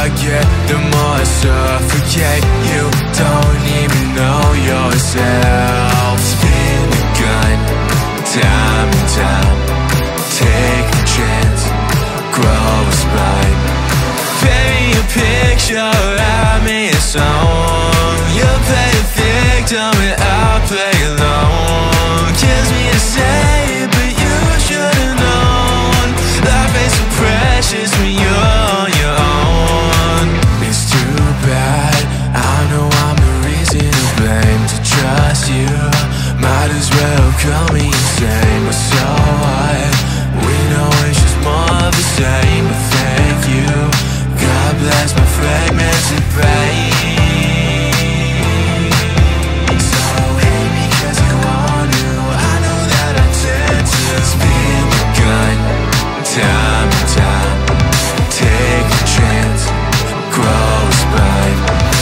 I get, the more I suffocate. You don't even know yourself. Spin the gun, time and time. Take a chance, grow a spine. Paint me a picture, write me a song. You play a victim and I'll play alone. Kills me to say it, but you should've known. Life ain't so precious when you're on your own. It's too bad, I know I'm the reason to blame. To trust you, might as well call me insane. But so what? We know it's just more of the same. But thank you, God bless my fragmented brain. So hate me cause you want to. I know that I tend to spin the gun, time and time. Take a chance, grow a spine.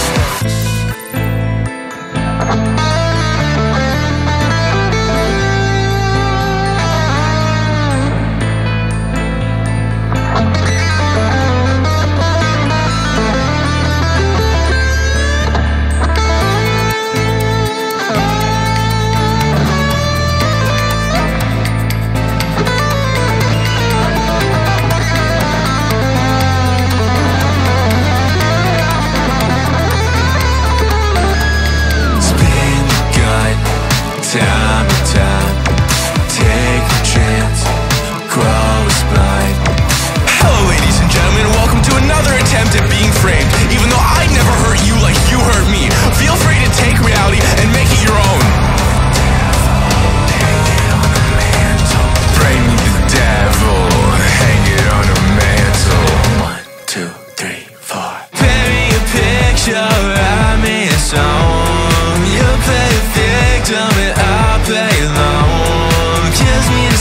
Time and time, take a chance, grow a spine. Hello ladies and gentlemen, welcome to another attempt at being framed. Even though I never hurt you like you hurt me, feel free to take reality and make it your own. Bring me the devil, hang it on a mantle. 1, 2, 3, 4. Paint me a picture, write me a song. You play a victim and I play alone. Kills me